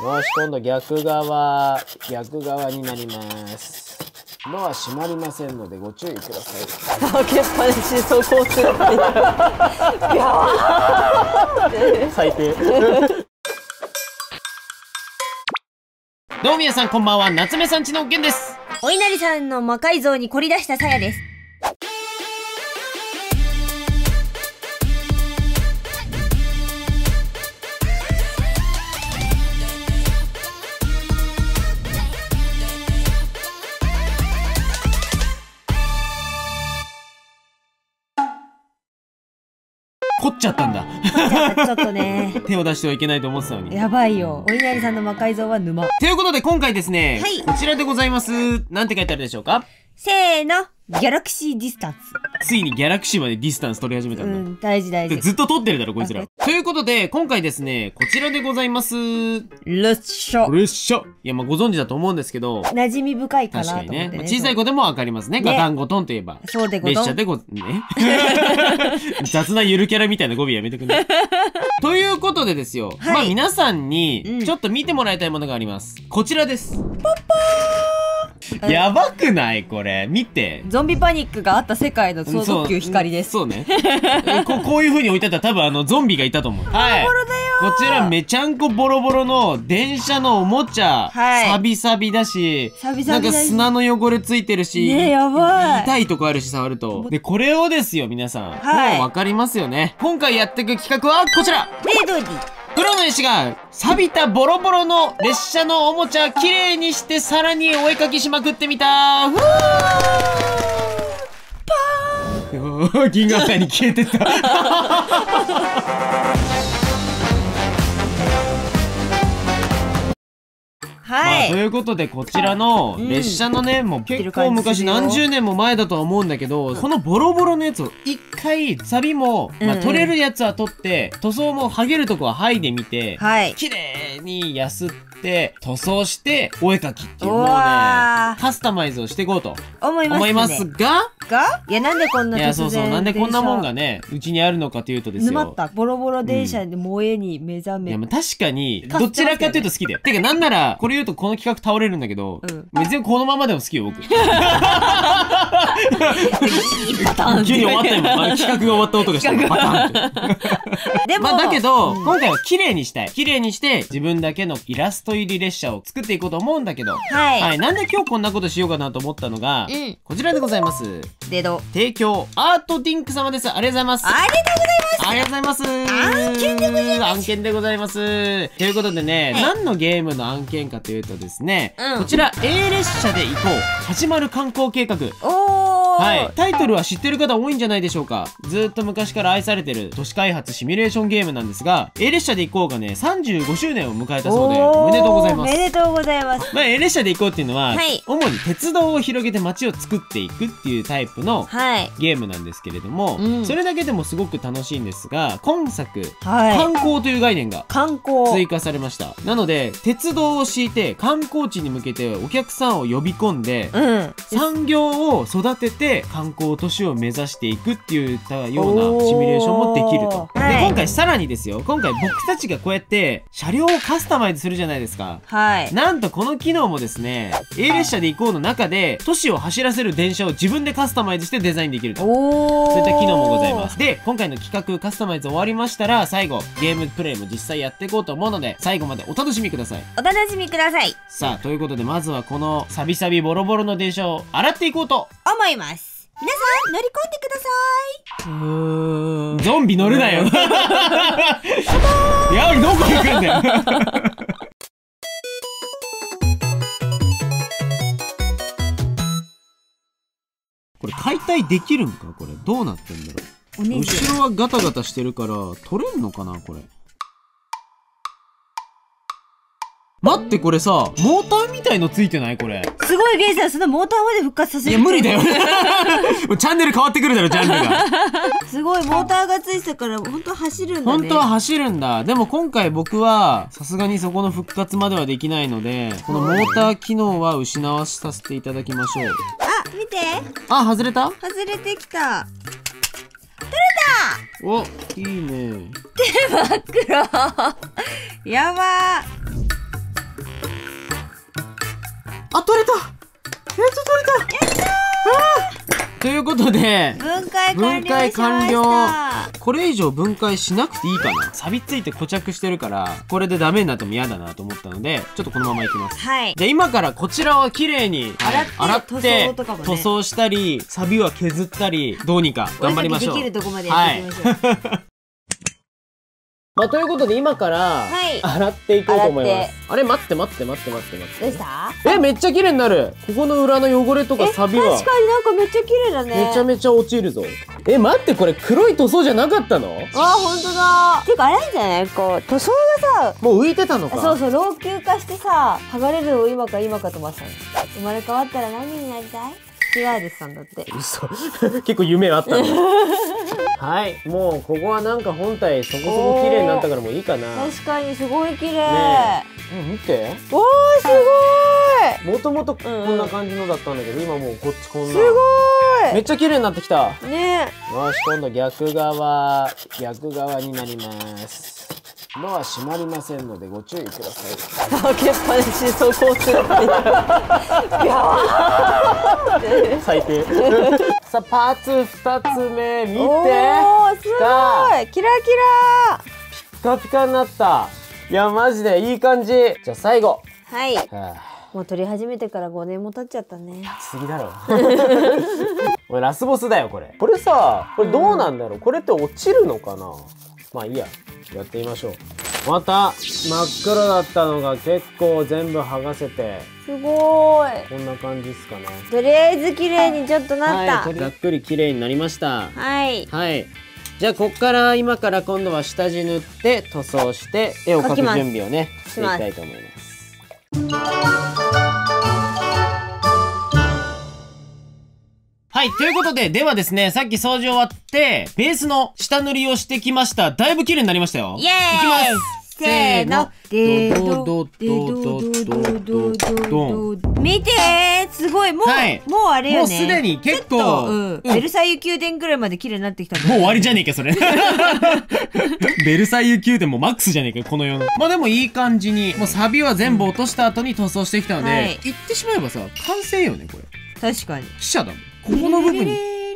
よし、今度逆側になります。ドア閉まりませんのでご注意ください。 開けっぱなしに走行するって言ったら最低。どうも皆さんこんばんは、夏目さんちのおっけんです。 お稲荷さんの魔改造に凝り出したさやです。 凝っちゃったんだ。 ちょっとね。 手を出してはいけないと思ってたのに。 やばいよ。お稲荷さんの魔改造は沼。 ということで今回ですね、 はい、 こちらでございます。なんて書いてあるでしょうか？ せーの。ギャラクシーディスタンス。 ついにギャラクシーまでディスタンス取り始めたんだ。 大事大事。 ずっと取ってるだろこいつら。ということで今回ですね、こちらでございます。 列車。 いや、まあご存知だと思うんですけど、 馴染み深いかなと思ってね。 確かにね。小さい子でもわかりますね。ガタンゴトンといえば。 そうでございます。 列車でね。雑なゆるキャラみたいな語尾やめてくれ。ということでですよ。まあ皆さんにちょっと見てもらいたいものがあります。こちらです。ポッポー。やばくないこれ見て。 ゾンビパニックがあった世界の総特急光です。 そうね。こういう風に置いてあったら多分ゾンビがいたと思う。はい。こちらめちゃんこボロボロの電車のおもちゃ。サビサビだし、なんか砂の汚れついてるし、 やばい。 痛いとこあるし触ると。で、これをですよ皆さん。もうわかりますよね。今回やっていく企画はこちら。プロの絵師が錆びたボロボロの列車のおもちゃきれいにしてさらにお絵かきしまくってみた。ふーパーン。銀河界に消えてった。 はい。 ということでこちらの列車のね、もう結構昔何十年も前だとは思うんだけど、このボロボロのやつを一回サビも、取れるやつは取って塗装も剥げるとこは剥いでみて、綺麗にやすって塗装してお絵描きっていうもうねカスタマイズをしていこうと思いますが、 いやなんでこんな突然、いやそうそう、なんでこんなもんがねうちにあるのかというとですよ、 沼ったボロボロ電車で萌えに目覚め、 いや確かにどちらかというと好きだよ。てかなんならこれ言うとこの企画倒れるんだけど、別にこのままでも好きよ僕。急に終わったよ。企画が終わった音がしたパターンって。でもだけど今回は綺麗にしたい。綺麗にして自分だけのイラスト入り列車を作っていこうと思うんだけど、はい、なんで今日こんなことしようかなと思ったのが、こちらでございます。提供アートディンク様です。ありがとうございます。ありがとうございます。案件でございます。案件でございます。ということでね、何のゲームの案件かというとですね、こちら A 列車で行こう始まる観光計画。はい、タイトルは知ってる方多いんじゃないでしょうか。ずっと昔から愛されてる都市開発シミュレーションゲームなんですが、 A 列車で行こうがね35周年を迎えたそうでおめでとうございます。おめでとうございます。まあ A 列車で行こうっていうのは、主に鉄道を広げて街を作っていくっていうタイプのゲームなんですけれども、それだけでもすごく楽しいんですが、今作、観光という概念が追加されました。なので鉄道を敷いて観光地に向けてお客さんを呼び込んで、産業を育てて観光都市を目指していくっていったようなシミュレーションもできると。で今回さらにですよ、今回僕たちがこうやって車両をカスタマイズするじゃないですか。なんとこの機能もですね A 列車で行こうの中で都市を走らせる電車を自分でカスタマイズしてデザインできると、そういった機能もございます。で今回の企画カスタマイズ終わりましたら、最後ゲームプレイも実際やっていこうと思うので、最後までお楽しみください。お楽しみください。さあということで、まずはこのサビサビボロボロの電車を洗っていこうと思います。皆さん乗り込んでください。ゾンビ乗るなよ。いや、どこ行くんだよ。これ解体できるんか？これどうなってんだろう。後ろはガタガタしてるから取れんのかなこれ。待って、これさ、モーターみたいのついてないこれ。すごい、ゲイさん、そのモーターまで復活させる。いや、無理だよ。チャンネル変わってくるだろ、ジャンルが。すごい、モーターがついてたから、本当は走るんだね。本当は走るんだ。でも今回僕は、さすがにそこの復活まではできないので、このモーター機能は失わさせていただきましょう。あ、見て。あ、外れた？外れてきた。取れた！お、いいね。手真っ黒。やばー。 いうことで、 分解完了しました。 分解完了。これ以上分解しなくていいかな。錆びついて固着してるから、これでダメになっても嫌だなと思ったので、ちょっとこのままいきます。 はい。 じゃあ今からこちらを綺麗に洗って、塗装したり、錆びは削ったり、どうにか頑張りましょう。 できるとこまでやっていきましょう。 まあ、ということで今から洗っていこうと思います。あれ、待って。 どうした？ めっちゃ綺麗になる。ここの裏の汚れとか錆びは確かになんかめっちゃ綺麗だね。 めちゃめちゃ落ちるぞ。待って、これ黒い塗装じゃなかったの？ ほんとだ。てかあれなんじゃない？こう塗装がさ、 もう浮いてたのか。 そうそう、老朽化してさ、剥がれるを今かと思ってたの。生まれ変わったら何になりたい？違うですさんだって。 嘘。結構夢あったの。はい、もうここはなんか本体そこそこ綺麗になったからもういいかな。 確かにすごい綺麗。 ねえ、見て。 おー、すごい。 もともとこんな感じのだったんだけど、今もうこっちこんな。 すごい。 めっちゃ綺麗になってきた。 ね。 よし、今度逆側になります。ドア閉まりませんのでご注意ください。 開けっぱなしに走行するっていう。 最低。さあ、パーツ2つ目見て。 おー、すごい。キラキラ。 ピカピカになった。いや、マジでいい感じ。じゃあ最後。 はい。もう撮り始めてから5年も経っちゃったね。 すぎだろ。これラスボスだよ、これ。これさ、これどうなんだろう。これって落ちるのかな。まあいいや。やってみましょう。また真っ黒だったのが結構全部剥がせて、 すごーい。 こんな感じですかね。 とりあえず綺麗にちょっとなった。 はい、ざっくり綺麗になりました。 はい。 はい。じゃあこっから今から今度は下地塗って塗装して絵を描く準備をねしていきたいと思います。はい。ということで、ではですね、さっき掃除終わって、ベースの下塗りをしてきました。だいぶ綺麗になりましたよ。 イエーイ。 いきます。 せーの。見てー、すごい。もうあれよね。 もうすでに結構、 ベルサイユ宮殿ぐらいまで綺麗になってきた。 もう終わりじゃねえか、それ。ベルサイユ宮殿もマックスじゃねえか、この世の。まあでもいい感じに、もうサビは全部落とした後に塗装してきたので、言ってしまえばさ、完成よね、これ。 確かに。 記者だもん。ここの部分に。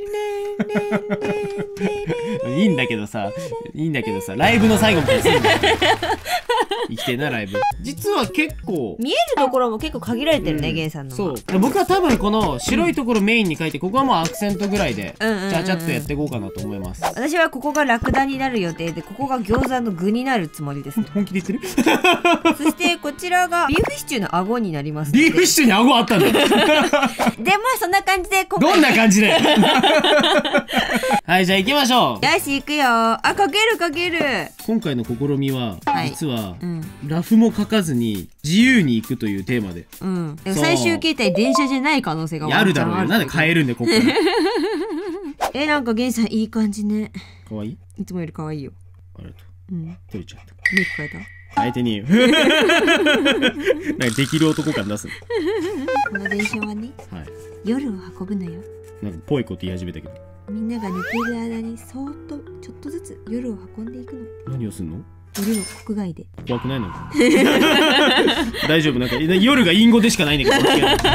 いいんだけどさ、ライブの最後みたいにするんだよ。生きてなライブ。実は結構見えるところも結構限られてるね、ゲンさんの。 そう。僕は多分この白いところメインに書いて、ここはもうアクセントぐらいで、ちゃちゃっとやっていこうかなと思います。 私はここがラクダになる予定で、ここが餃子の具になるつもりです。 本気で言ってる？ そしてこちらがビーフシチューの顎になります。 ビーフシチューに顎あったんだ。 で、まあそんな感じで今回。 どんな感じで？はい、じゃあ行きましょう。 よし、行くよ。かける。 今回の試みは、実は、ラフも書かずに自由に行くというテーマで。 最終形態電車じゃない可能性があるだろうよ。なんで変えるんだよ、ここから。 なんかゲンさんいい感じね。 かわいい？ いつもよりかわいいよ。 ありがとう。取れちゃった。 メイク変えた？ 変えてねえよ。なんかできる男感出すの。 この電車はね、夜を運ぶのよ。 なんかぽいこと言い始めたけど。 みんなが寝ている間にそーっとちょっとずつ夜を運んでいくの。何をすんの？ 夜の国外で。 怖くないの？大丈夫？なんか夜が隠語でしかないんだけど。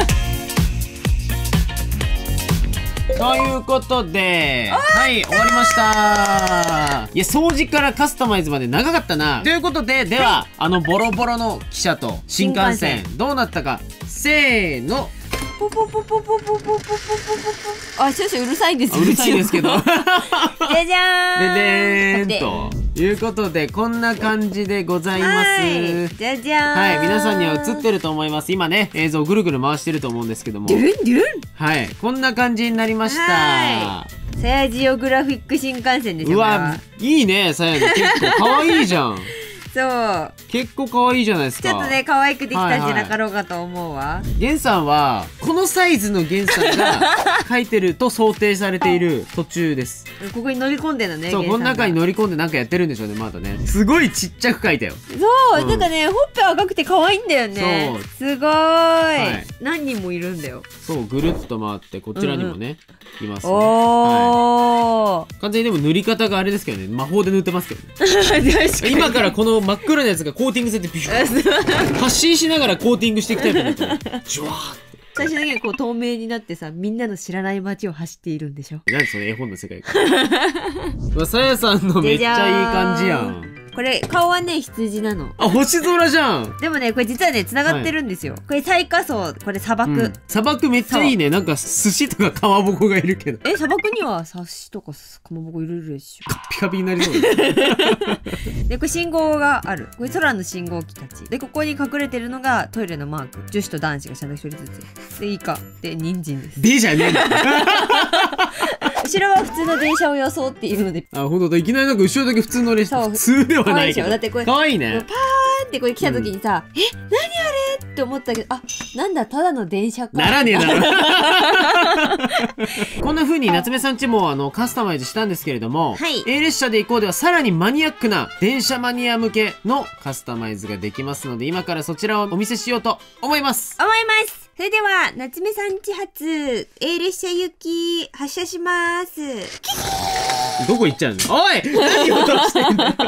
ということで、はい、終わりました。いや、掃除からカスタマイズまで長かったな。ということで、では、ボロボロの汽車と新幹線、どうなったか、せーの。 ポポポポポポポポポポポ。あ、少々うるさいですよ。うるさいですけど。 じゃじゃーん。 ででーんと。いうことで、こんな感じでございます。 じゃじゃーん。 はい、皆さんには映ってると思います。今ね、映像ぐるぐる回してると思うんですけども。 ドゥルンドゥルン。 はい、こんな感じになりました。 サヤジオグラフィック新幹線でしょ。 うわ、いいね、サヤジ。結構可愛いじゃん。 そう。 結構可愛いじゃないですか。 ちょっとね、可愛くできたんじゃなかろうかと思うわ。 ゲンさんはこのサイズのゲンさんが描いてると想定されている途中です。 ここに乗り込んでるのね。 そう、この中に乗り込んでなんかやってるんでしょうね、まだね。すごいちっちゃく描いたよ。 そう、なんかね、ほっぺ赤くて可愛いんだよね。そう、すごーい。何人もいるんだよ。 そう、ぐるっと回ってこちらにもね、いますね。 おー。 完全にでも塗り方があれですけどね、魔法で塗ってますけどね。今からこの真っ黒なやつがコーティングされてビュー発信しながらコーティングしていきたいと思って、ジュワーって。 最終的にはこう透明になってさ、みんなの知らない街を走っているんでしょ。 何その絵本の世界観。さやさんのめっちゃいい感じやん。 これ顔はね羊なの。 あ、星空じゃん。 でもねこれ実はね繋がってるんですよ、これ最下層、これ砂漠、 砂漠めっちゃいいね。なんか寿司とかかまぼこがいるけど。 砂漠にはサシとかかまぼこいるでしょ。 カッピカピになりそうです。 でこれ信号がある、これ空の信号機たちで、ここに隠れてるのがトイレのマーク、女子と男子がちゃんと一人ずつで、イカで人参です。 でじゃねえんだ。 後ろは普通の電車を装っているので、 あ、ほんとだ。いきなりなんか後ろだけ普通の列車。普通ではないけど。 だってこれかわいいね。 パーンってこれ来た時にさ、何あれって思ったけど、あ、なんだただの電車か。 ならねえだろ。こんな風に夏目さんちもカスタマイズしたんですけれども、 はい、 A 列車で行こうではさらにマニアックな電車マニア向けのカスタマイズができますので、今からそちらをお見せしようと思います。 思います。それでは夏目さんち発 A 列車行き発車します。 どこ行っちゃうの。おい、何をしてんの。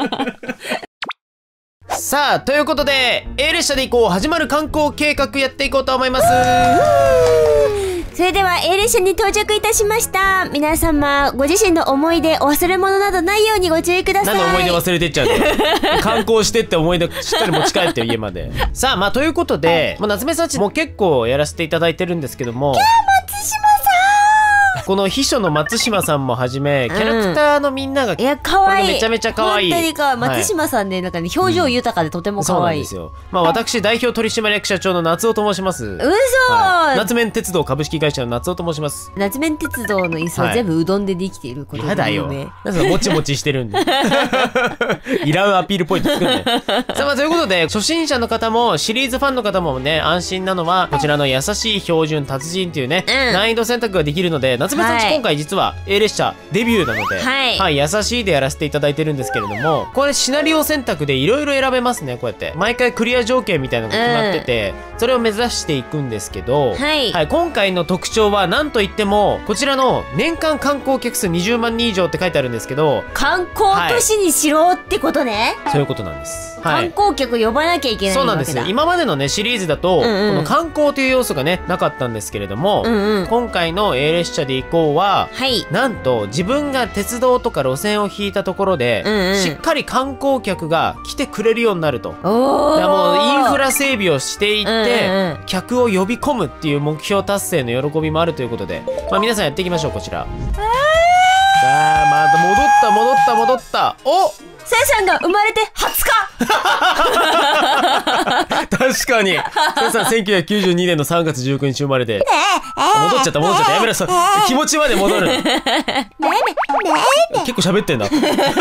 さあ、ということで A 列車で行こう始まる観光計画やっていこうと思います。 それでは A 列車に到着いたしました。皆様ご自身の思い出お忘れ物などないようにご注意ください。 何の思い出忘れてっちゃうの。観光してって思い出しっかり持ち帰ってよ家まで。さあ、まあということで、夏目さんちも結構やらせていただいてるんですけども、この秘書の松島さんもはじめ、キャラクターのみんなが、 いや、可愛い。 めちゃめちゃ可愛い。 本当に可愛い。松島さんね、なんかね、表情豊かでとても可愛い。 そうなんですよ。まあ私、代表取締役社長の夏尾と申します。 嘘、 夏麺鉄道株式会社の夏尾と申します。 夏麺鉄道の椅子は全部うどんでできていることで有名。 やだよ。なんかもちもちしてるんで。いらんアピールポイント作るね。さあ、まあということで、初心者の方も、シリーズファンの方もね、安心なのは、こちらの優しい標準達人っていうね、難易度選択ができるので、夏目さんち今回実は A 列車デビューなので、はい、優しいでやらせていただいてるんですけれども、これシナリオ選択でいろいろ選べますね。こうやって毎回クリア条件みたいなのが決まってて、それを目指していくんですけど、はい、今回の特徴は何といってもこちらの年間観光客数20万人以上って書いてあるんですけど、 観光都市にしろってことね。 そういうことなんです。 観光客呼ばなきゃいけないわけだ。 そうなんですよ。今までのねシリーズだと、この観光という要素がねなかったんですけれども、今回の A 列車で行こうは、なんと自分が鉄道とか路線を引いたところで、しっかり観光客が来てくれるようになると。だからもうインフラ整備をしていって、客を呼び込むっていう目標達成の喜びもあるということで、まあ皆さんやっていきましょう。こちら。さあ、また戻った。お、 さやさんが生まれて20 日。確かに。さやさん1992年の3月19日生まれて。戻っちゃった。やめろ、気持ちまで戻る。結構喋ってんだ。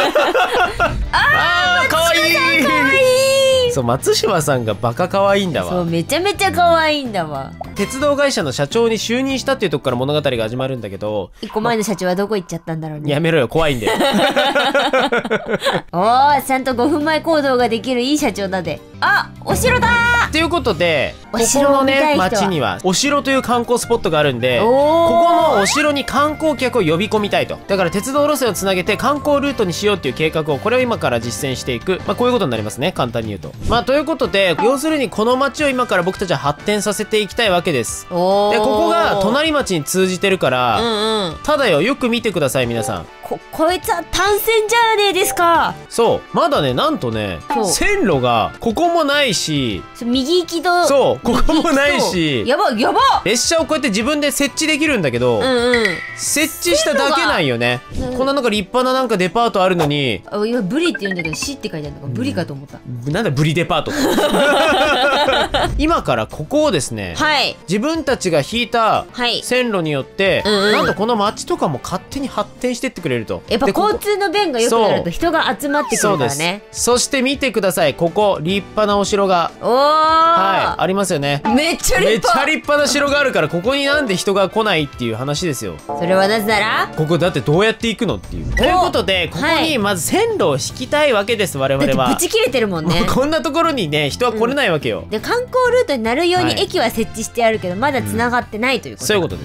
あー、かわいい。そう、松島さんがバカ可愛いんだわ。 そう、めちゃめちゃ可愛いんだわ。 鉄道会社の社長に就任したっていうとこから物語が始まるんだけど、 1個前の社長はどこ行っちゃったんだろうね。 やめろよ、怖いんだよ。 おー、ちゃんと5分前行動ができるいい社長だで。あ、お城だーということで、ここのね、町にはお城という観光スポットがあるんで、ここのお城に観光客を呼び込みたいと。だから鉄道路線をつなげて観光ルートにしようっていう計画を、これを今から実践していく。まあこういうことになりますね、簡単に言うと。まあということで、要するにこの町を今から僕たちは発展させていきたいわけです。で、ここが隣町に通じてるから、ただよく見てください皆さん。 こいつは単線じゃねえですか。 そう、まだね、なんとね、線路がここもないし、 右行きと、 そう、ここもないし、 やば列車をこうやって自分で設置できるんだけど、設置しただけなんよね。こんななんか立派ななんかデパートあるのに、 今ブリって言うんだけど、死って書いてあるのかブリかと思った。 なんだブリデパート。今からここをですね、自分たちが引いた線路によって、なんとこの街とかも勝手に発展してってくれると。 やっぱ交通の便が良くなると人が集まってくるからね。 そして見てください、ここ立派なお城がありますよね。 めっちゃ立派な城があるから、ここになんで人が来ないっていう話ですよ。 それはなぜなら、 ここだってどうやって行くのっていう。ということで、ここにまず線路を引きたいわけです、我々は。 ぶち切れてるもんね。 こんなところにね、人は来れないわけよ。 で、観光ルートになるように駅は設置してあるけど、まだ繋がってないということ。 そういうことです。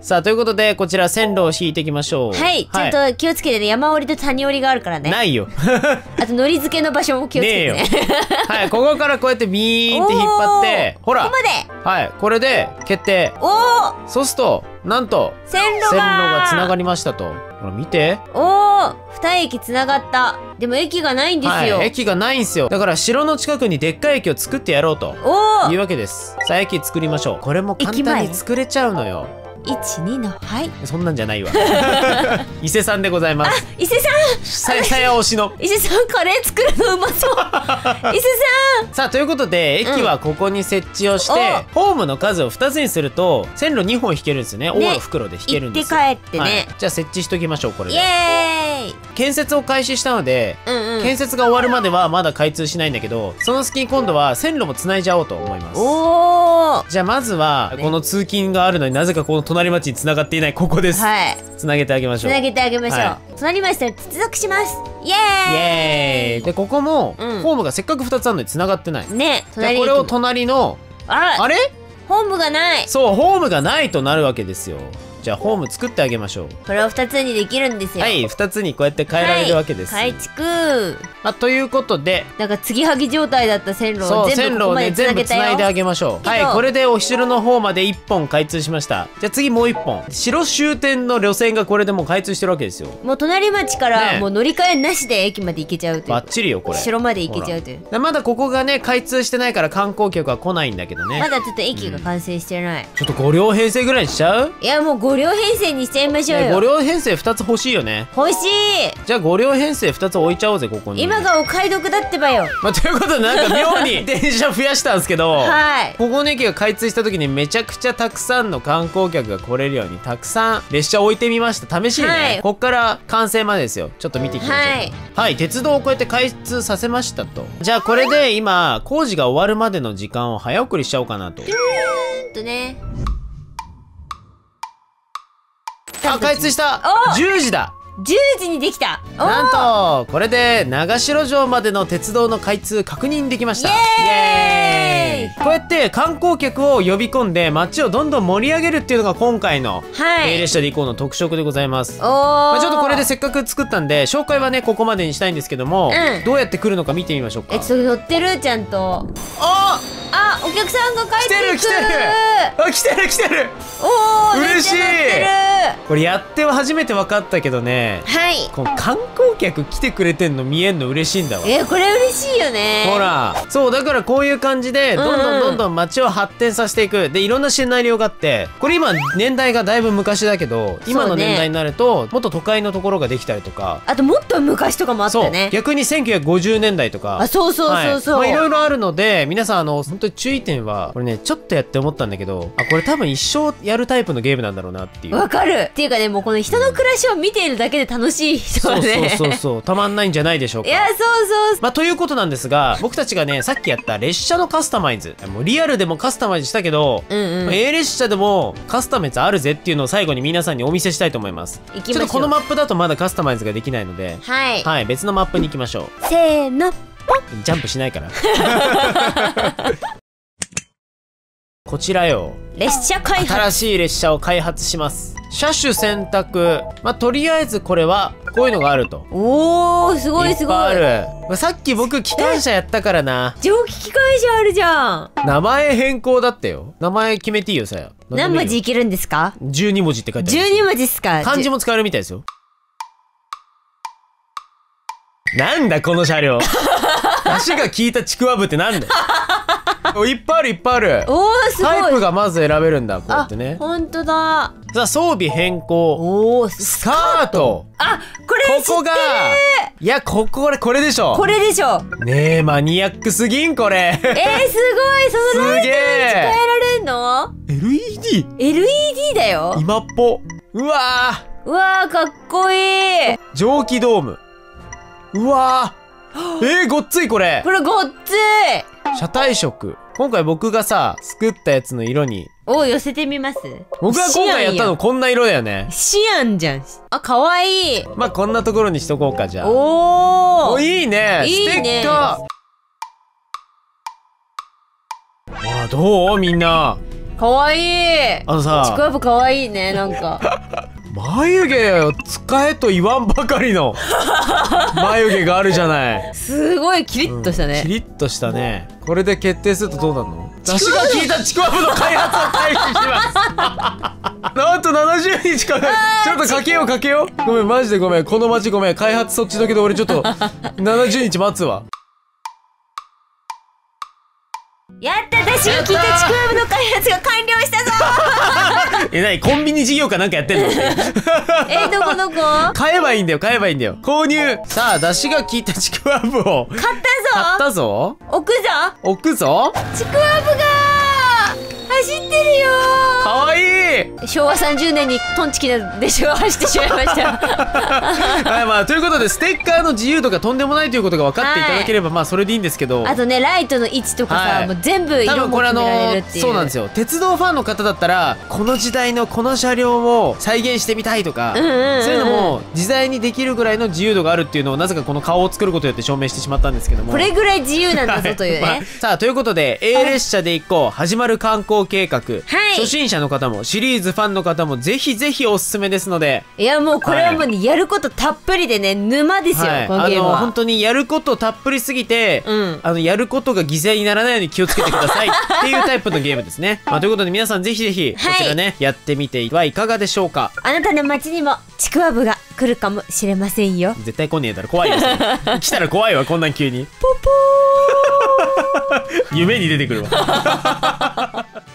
さあ、ということで、こちら線路を引いていきましょう。 はい、ちゃんと気をつけてね。山折りと谷折りがあるからね。 ないよ。 あと、のり付けの場所も気をつけてね。 はい、ここからこうやってビーンって引っ張って、ほら。 ここまで。 はい、これで決定。 おお。 そうすると、なんと、 線路がつながりましたと。ほら、見て。 おお、二駅つながった。でも駅がないんですよ。 はい、駅がないんすよ。だから城の近くにでっかい駅を作ってやろうというわけです。さあ、駅作りましょう。これも簡単に作れちゃうのよ。 12のはいそんなんじゃないわ。伊勢さんでございます。 伊勢さん、 さや推しの伊勢さん、カレー作るのうまそう。伊勢さん。 さあ、ということで駅はここに設置をして、ホームの数を2つにすると線路2本引けるんですよね。大の袋で引けるんですよ。 行って帰ってね。 じゃあ設置しときましょう。これでイエーイ。 建設を開始したので、建設が終わるまではまだ開通しないんだけど、その隙に今度は線路もつないじゃおうと思います。 おお。 じゃあまずはこの通勤があるのになぜかこの隣町に繋がっていないここです。 はい。 つなげてあげましょう。 つなげてあげましょう。隣町と接続します。イエーイ。 イエーイ。でここもホームがせっかく2つあるのに繋がってない。 ね。 じゃあこれを隣のあれ？ ホームがない。 そう、ホームがないとなるわけですよ。じゃあホーム作ってあげましょう。 これを2つにできるんですよ。 はい、2つにこうやって変えられるわけです。 改築。 ということで、 なんか継ぎはぎ状態だった線路を全部ここまでつなげたよ。 全部つないであげましょう。はい、これでお城の方まで1本開通しました。じゃあ次もう1本。城終点の路線がこれでもう開通してるわけですよ。 もう隣町からもう乗り換えなしで駅まで行けちゃうという。 バッチリよこれ。 城まで行けちゃうという。 まだここがね開通してないから観光客は来ないんだけどね。 まだちょっと駅が完成してない。 ちょっと5両編成ぐらいにしちゃう？ いやもう5両編成にしちゃいましょうよ。 5両編成2つ欲しいよね。 欲しい。 じゃあ5両編成2つ置いちゃおうぜここに。 今がお買い得だってばよ。 ということでなんか妙に電車増やしたんですけど、 はい、 ここの駅が開通した時にめちゃくちゃたくさんの観光客が来れるようにたくさん列車を置いてみました。試しにね、はい、こっから完成までですよ。ちょっと見ていきましょう。はい、はい、鉄道をこうやって開通させましたと。じゃあこれで今工事が終わるまでの時間を早送りしちゃおうかなと。 ね。 開通した。10時だ。 10時にできた。 なんとこれで長篠城までの鉄道の開通確認できました。イエーイ。こうやって観光客を呼び込んで街をどんどん盛り上げるっていうのが今回の列車で行こうの特色でございます。ちょっとこれでせっかく作ったんで紹介はねここまでにしたいんですけども、どうやって来るのか見てみましょうか。 乗ってるちゃんと。お客さんが帰ってくる。 来てる。おお、嬉しい。これやっては初めて分かったけどね。はい。この観光客来てくれてんの見えんの嬉しいんだわ。 これ嬉しいよね。 ほら、そうだからこういう感じでどんどん街を発展させていく。でいろんなシナリオがあって、これ今年代がだいぶ昔だけど、今の年代になるともっと都会のところができたりとか、 あともっと昔とかもあったよね。 逆に1950年代とか。 そう。 いろいろあるので皆さん本当に注意点はこれねちょっとやって思ったんだけど、これ多分一生やるタイプのゲームなんだろうなっていう。 わかる。っていうかね、もうこの人の暮らしを見ているだけで楽しい人はね、 そうたまんないんじゃないでしょうか。いやそうということなんですが、僕たちがねさっきやった列車のカスタマイズ、もうリアルでもカスタマイズしたけど、A 列車でもカスタマイズあるぜっていうのを最後に皆さんにお見せしたいと思います。ちょっとこのマップだとまだカスタマイズができないので、はい、別のマップに行きましょう。 せーの。 ジャンプしないから。こちらよ。 列車開発。 新しい列車を開発します。車種選択。とりあえずこれはこういうのがあると。 おー、すごい。 いっぱいある。さっき僕機関車やったからな。 蒸気機関車あるじゃん。 名前変更だったよ。名前決めていいよさや。 何文字いけるんですか ？12文字って書いてある。 12文字っすか？ 漢字も使えるみたいですよ。なんだこの車両。足が効いたちくわぶってなんだよ。いっぱいある。 おー、すごい。 タイプがまず選べるんだ。こうやってね。 ほんとだ。 さあ装備変更。 おー、 スカート。 これここが。いやこれでしょ。 これでしょ。 ねえマニアックすぎんこれ。 すごい。そのライトに変えられんの？ LED だよ。 今っぽ。うわーかっこいい。 蒸気ドーム。うわーごっついこれ。 これごっつい。 車体色。今回僕がさ作ったやつの色に寄せてみます。 僕が今回やったのこんな色だよね。 シアンじゃん。かわいい。 こんなところにしとこうか。じゃあおいいね。ステッカー。どうみんな。 かわいい。 あのさ、 ちくわぶかわいいね、なんか。 眉毛を使えと言わんばかりの眉毛があるじゃない。 すごいキリッとしたね。 キリッとしたね。これで決定するとどうなるの？出汁が効いたちくわぶの開発を開始しますなんと70日かかる。ちょっとかけようかけよう。ごめん、マジでごめん。この町ごめん。開発そっちだけど俺ちょっと70日待つわ。 やった、だしが効いたちくわぶの開発が完了したぞなに、コンビニ事業かなんかやってんのどこどこ？ 買えばいいんだよ、買えばいいんだよ。購入。さあ、出汁が効いたちくわぶを買ったぞ。 買ったぞ。 置くぞ。 置くぞ。 ちくわぶが走ってるよ。 かわいい。 昭和30年にトンチキなでしょ走ってしまいましたはい、まあということでステッカーの自由度がとんでもないということが分かっていただければ、まあそれでいいんですけど、 あとね、ライトの位置とかさ、 はい、 もう全部色も決められるっていう。 そうなんですよ。鉄道ファンの方だったらこの時代のこの車両を再現してみたいとか、そういうのも自在にできるぐらいの自由度があるっていうのをなぜかこの顔を作ることによって証明してしまったんですけども、 これぐらい自由なんだぞというね、 はい、まあ、さあということで A 列車で行こう始まる観光計画、はい、初心者の方もシリーズファンの方もぜひぜひおすすめですので、 いやもうこれはもうね、やることたっぷりでね、沼ですよ、はい、このゲームは。 本当にやることたっぷりすぎて、やることが犠牲にならないように気をつけてくださいっていうタイプのゲームですね。まあ、ということで皆さんぜひぜひこちらね、はい、やってみてはいかがでしょうか。 あなたの街にもちくわぶが来るかもしれませんよ。 絶対来ねえだろ、怖いですね来たら怖いわ、こんなん急にポポー夢に出てくるわ